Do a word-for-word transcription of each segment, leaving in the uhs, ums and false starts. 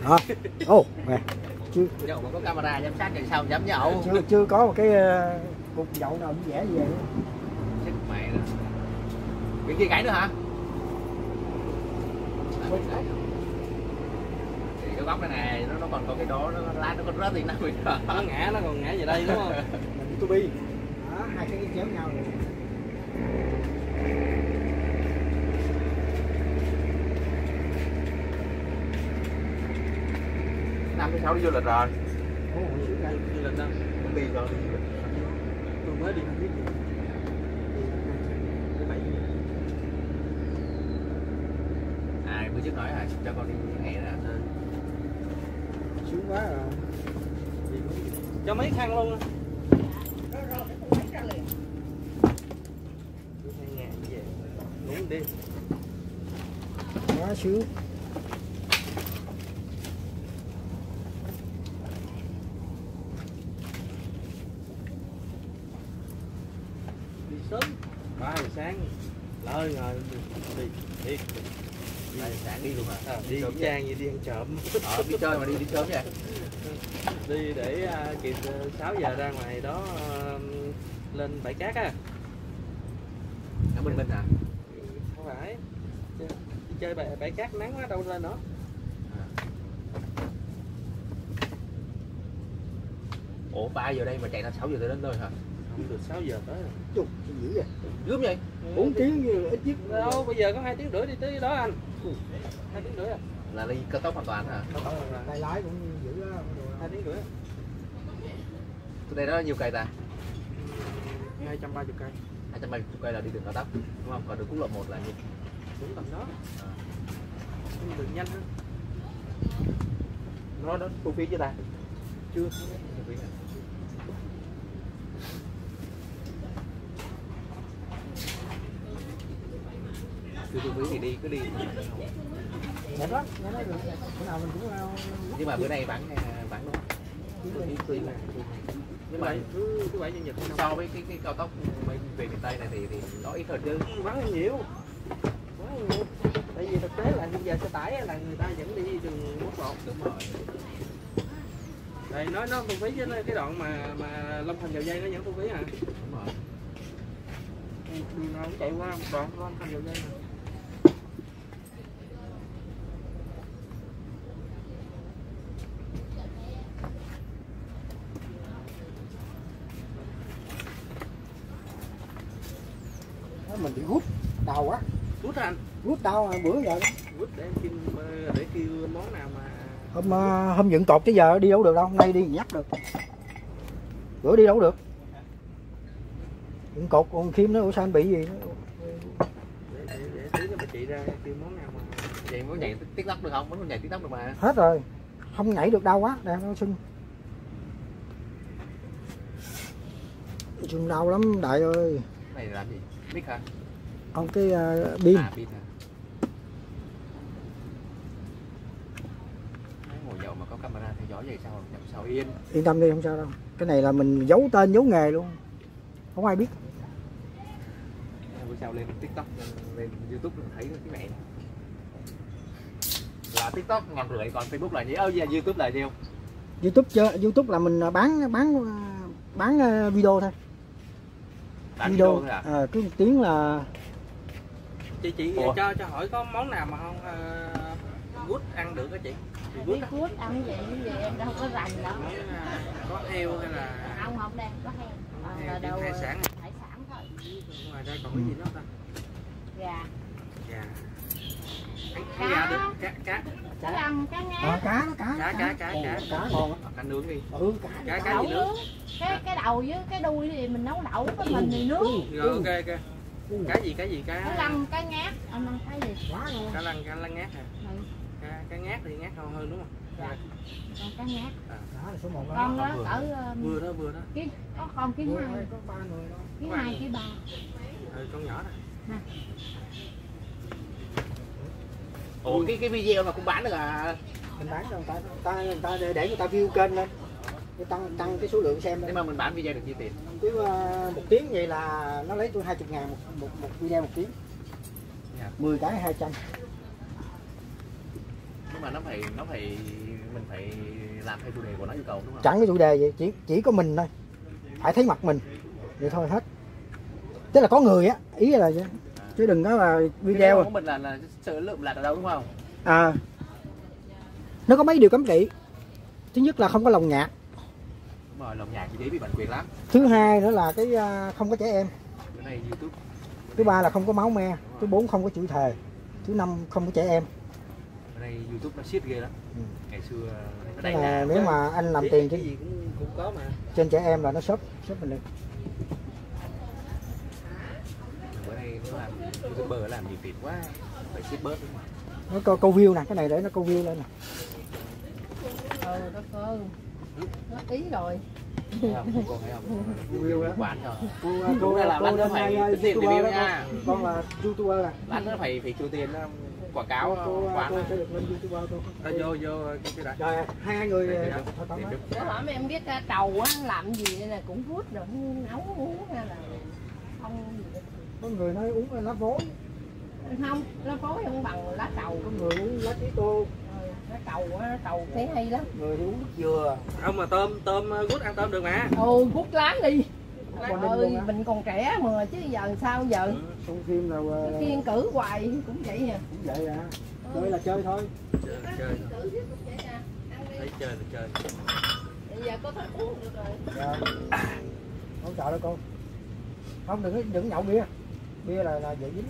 Hả? Ồ, nè. Chưa nhậu mà có camera giám sát thì sao dám nhậu. Chưa chưa có một cái uh, cục nhậu nào cũng vẽ gì vậy. Chết mẹ đó. Bên kia gãy nữa hả? Thì cái góc này này nó nó còn có cái đó, nó lát nó có rớt thì nó bị nó ngã, nó còn ngã về đây đúng không? Tu bi. Đó, hai cái chéo nhau rồi. Năm thứ sáu đi du lịch rồi. Ồ, Du lịch đâu? Cũng đi rồi, đi du lịch. Tôi mới đi không biết gì. Cái bảy À, bữa trước nói là cho con đi hè ra. sướng quá rồi. Cho mấy khăn luôn. Ngủ đi. Quá sướng. Đi sớm ba giờ sáng lơi rồi đi đi ba giờ sáng đi luôn hả? à, đi sớm Trang gì đi ăn trộm. Ờ, đi chơi mà đi đi sớm vậy. Đi để uh, kịp uh, sáu giờ ra ngoài đó uh, lên bãi cát á. Ở bên mình hả? Không phải đi chơi bãi, bãi cát nắng quá đâu lên nữa. À. Ủa ba giờ đây mà chạy ra sáu giờ tới đến nơi hả? Không được sáu giờ tới rồi. Chục, dữ vậy. Gớm vậy? bốn tiếng như ít nhất. Đâu bây giờ có hai tiếng rưỡi đi tới đó anh. Hai tiếng rưỡi à? Là đi cao tốc hoàn toàn hả? Cao tốc là Tay lái cũng dữ đó. hai tiếng rưỡi. Từ đây đó nhiêu cây ta? Hai trăm ba mươi cây. Hai trăm ba mươi cây là đi đường cao tốc đúng không? Còn đường quốc lộ một là nhiêu? Cũng tầm đó. À. Nhưng đường nhanh hơn. Nó nó thu phí chưa ta? Chưa. Thu phí hả? Chưa thu phí thì đi cứ đi. Đẹp lắm, nghe nói được. Bữa nào mình cũng Nhưng mà bữa nay vắng vắng đúng không? Tùy tùy là nhưng mà thứ thứ bảy chủ nhật so với cái cái cao tốc bên về miền Tây này thì thì nó ít hơn chứ. Vắng hơn nhiều. Vắng hơn nhiều. Tại vì thực tế là bây giờ xe tải là người ta vẫn đi đường quốc lộ. Đúng rồi. Đây nói nó thu phí chứ cái đoạn mà mà Long Thành Dầu Dây nó vẫn thu phí à. Đúng rồi. Đường nào cũng chạy qua một đoạn Long Thành Dầu Dây mà. mình bị hút đau quá. Hút anh. Hút đau bữa giờ đó. Hút để kêu để kêu món nào mà Hôm hôm dựng cột tới giờ đi đâu được đâu, hôm nay đi nhắc được. Bữa đi đâu được. Dựng cột con Kim nó ủa sao anh bị gì nó. để để để tí cho bà chị ra kêu món nào mà Vậy muốn nhảy TikTok được không? Muốn nhảy TikTok được mà. Hết rồi. Không nhảy được đau quá, nè nó sưng. Sưng đau lắm đại ơi. Cái này làm gì? Mic hả? Không cái uh, pin. À pin hả? Ngồi nhậu mà có camera theo dõi vậy sao? Nhậu sao yên. Yên tâm đi không sao đâu. Cái này là mình giấu tên giấu nghề luôn. Không ai biết. Bữa sau lên TikTok lên YouTube thấy cái mẹ. Là TikTok ngàn rưỡi còn Facebook là nhiêu? Ơ dạ, YouTube là nhiêu? YouTube chơi YouTube là mình bán bán bán video thôi. Bán Video, video thôi à? À, cái tiếng là chị chị Ủa? cho cho hỏi có món nào mà không uh, gút ăn được đó chị? Biết gút ăn vậy như vậy em đâu có rành đâu. Món, uh, có heo hay là Không không đây có heo. Còn là heo, đồ hải sản. hải sản thôi. Ngoài ra còn cái gì nữa ta? Gà. Gà. Ăn gà được cá cá. Cá lăng, cá ngát. à, cá đó, cá Cá cá cá cá. cá ngon á. Cá nướng đi. Ừ, cá Cá cá Đậu gì nữa? nướng. Cái cái đầu với cái đuôi thì mình nấu đậu, cái mình thì nướng. Rồi ok ok. Cá gì cá gì cá? Cá lăng, cá ngát. Anh ăn cái gì? quá ngon. Cá lăng cá lăng ngát hả? Ừ. Cá cá ngát thì ngát ngon hơn đúng không? Dạ. Còn cá ngát. Cá là số một đó. Con đó cỡ um, Vừa đó vừa đó. ký có con ký Vừa hai, thôi, có ba người đó. ký hai ký ba. Ừ, con nhỏ này. Ủa cái cái video mà cũng bán được à? Mình bán cho người ta, người ta, người ta để, để người ta view kênh lên, để tăng tăng cái số lượng xem lên. Nhưng mà mình bán video được nhiêu tiền? Chứ uh, một tiếng vậy là nó lấy tôi hai mươi ngàn một, một, một video một tiếng. Dạ. mười cái hai trăm. Nhưng mà nó phải nó phải mình phải làm theo chủ đề của nó yêu cầu đúng không? Chẳng có chủ đề gì, chỉ chỉ có mình thôi, phải thấy mặt mình vậy thôi hết. Tức là có người á, ý là vậy. Chứ đừng có là video của mình là là sự lượm lặt ở đâu đúng không? À, nó có mấy điều cấm kỵ. Thứ nhất là không có lồng nhạc. Đúng rồi, lồng nhạc thì bị bản quyền lắm. Thứ hai nữa là cái không có trẻ em. Cái này YouTube. Thứ ba là không có máu me. Thứ bốn không có chửi thề. Thứ năm không có trẻ em. Cái này YouTube nó siết ghê lắm. Ừ. Ngày xưa nó đánh là nếu mà anh làm tiền cái gì cũng, cũng có mà. Trên trẻ em là nó shop shop mình lên. Bữa nay nó làm YouTuber làm nhiều việc quá, phải siết bớt. Nó có câu view nè, cái này để nó câu view lên nè. Ừ, đất ơi. Nó ý rồi. Không, cô thấy không? View đó. Quán rồi. Cô đúng là làm lát nữa phải tính tiền review nha. Con là YouTuber nè. Lát nữa phải phải trừ tiền quảng cáo quán. Cô sẽ được lên YouTuber cô. À, vô vô cái đã. Rồi hai người Để hỏi mấy em biết trầu á làm gì đây là cũng hút rồi nấu uống hay là không gì đó. Có người nói uống lá vối. Không, lá vối không bằng lá trầu. Có người uống lá tí tô. Lá trầu á, trầu thấy hay lắm. Người thì uống nước dừa. Ông mà tôm tôm gút ăn tôm được mà. Ừ, hút láng đi. Trời ơi, mình còn trẻ mà chứ giờ sao giờ? Ừ, trong phim là Kiên cử hoài cũng vậy à. Cũng vậy à. Chơi là chơi thôi. Chơi là chơi. Thấy chơi là chơi. Bây giờ có thể uống được rồi. Dạ. Không sợ đâu cô. Không đừng đừng nhậu bia. Bia là là dễ dính.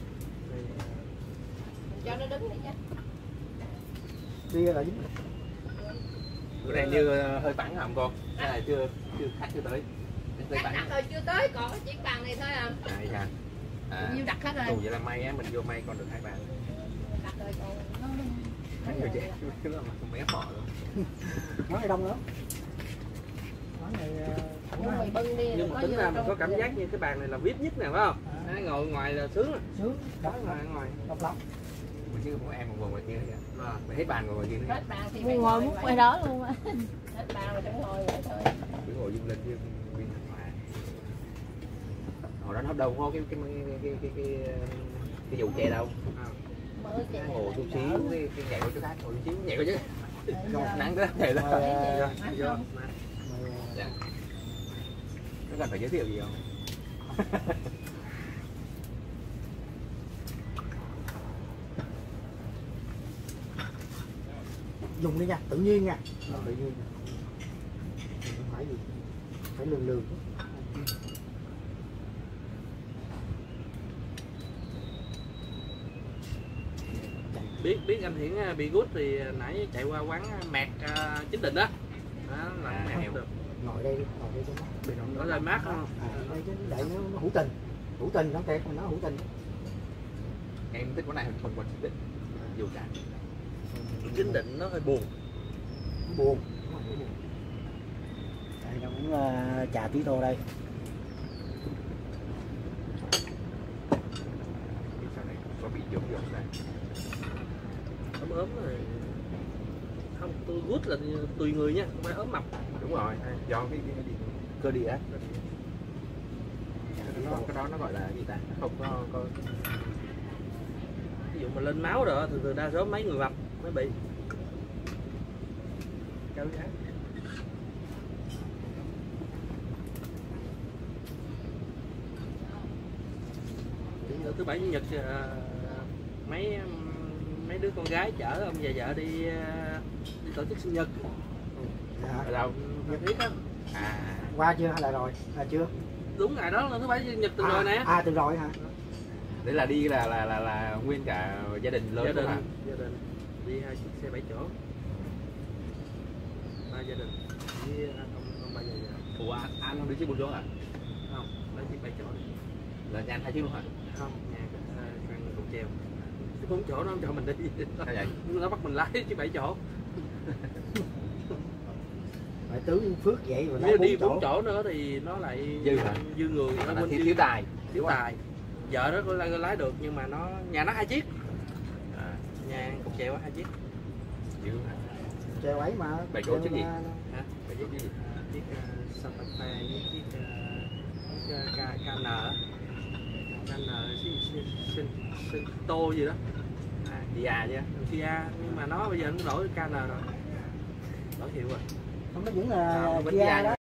Cho nó đứng đi nha. Bia là dính. Bữa nay như hơi vắng không cô? Hay là chưa chưa khách chưa tới? Khách đặt rồi chưa tới, còn cái chiếc bàn này thôi à. À, dạ. À, nhiêu đặt hết rồi. Ồ, vậy là may á, mình vô may còn được hai bàn. Đặt rồi còn nó Hai người trẻ, chứ là mấy họ luôn. Món này đông lắm. Món này nhưng mày bưng đi. Nhưng mà tính ra mình có cảm giác như cái bàn này là vip nhất nè phải không? À. Ngồi ngoài là sướng rồi. Sướng, đó là ngoài độc lắm. Mình chứ có em ngồi ngoài kia nữa kìa. Mày hết bàn ngồi ngoài kia nữa. Hết bàn thì mày ngồi muốn quay đó luôn á. Hết bàn rồi chẳng ngồi vậy thôi. Cứ ngồi dung lên với viên hòa. Hồi đó nó đâu có cái cái cái cái cái cái, cái vụ chè đâu. Mở chè. Ngồi chút xíu cái, cái nhảy qua chỗ khác, ngồi chút xíu nhảy qua chứ. Nắng đó thầy đó. Dạ. Nó cần phải giới thiệu gì không? Dùng đi nha, tự nhiên nha. Tự nhiên. Không phải gì. Phải lường lường. biết biết anh Hiển bị gút thì nãy chạy qua quán mẹt uh, Chính Định đó. Đó là À, mẹt được. Ngồi đây đi, ngồi đây cho nó. Bên Có lời mát không? À, đây chứ đại nó, nó hữu tình. Hữu tình không kẹt mà nó hữu tình. Em thích quán này hơn quán Chính Định. Dù cả. Chính Định nó hơi buồn. Nó buồn. Đây nó cũng uh, trà tí tô đây. Sau này có bị giống giống này. Ấm ấm rồi. Không, tôi gút là tùy người nha, không phải ốm mập. Đúng rồi, do cái, cái, cái cơ địa á. Cái đó, cái đó nó gọi là gì ta? Không có, có... Ví dụ mà lên máu rồi thì từ đa số mấy người mập mới bị. Cao giá. Thứ bảy chủ nhật mấy mấy đứa con gái chở ông và vợ đi, đi tổ chức sinh nhật. Dạ. Ở đâu? Nhật Thiết á. À. Qua chưa hay là rồi? À chưa. Đúng ngày đó là thứ bảy chủ nhật từ à, rồi nè. À từ rồi hả? Đấy là đi là là là, là nguyên cả gia đình lớn Gia đình, hả? gia đình đi hai chiếc xe bảy chỗ. Ba gia đình với ông ông ba già già. Ủa anh, anh không đi chiếc bốn chỗ à? Không, lấy chiếc bảy chỗ. Là nhà anh hai chiếc luôn hả? Không, nhà căn cầu treo. Cái bốn chỗ nó không cho mình đi. Sao vậy? Nó bắt mình lái chiếc bảy chỗ. Phải tướng Phước vậy mà Nếu đi bốn chỗ nữa thì nó lại Dư hả? dư người, nó Là quên thiếu, dư- thiếu tài. thiếu tài. Vợ nó có lái, lái được nhưng mà nó nhà nó hai chiếc, À, nhà cục chèo có hai chiếc. dữ hả? treo ấy mà. Bảy chỗ chiếc gì? mà- Hả? Cái chiếc gì? À, chiếc uh, Santa Fe với chiếc uh, chiếc uh, K- KN KN Sento gì đó. À, Kia chứ. Kia nhưng mà nó bây giờ nó đổi K N rồi. Bảo Thiệu à. Không, nó vẫn là À, Bến Gia Gia đó.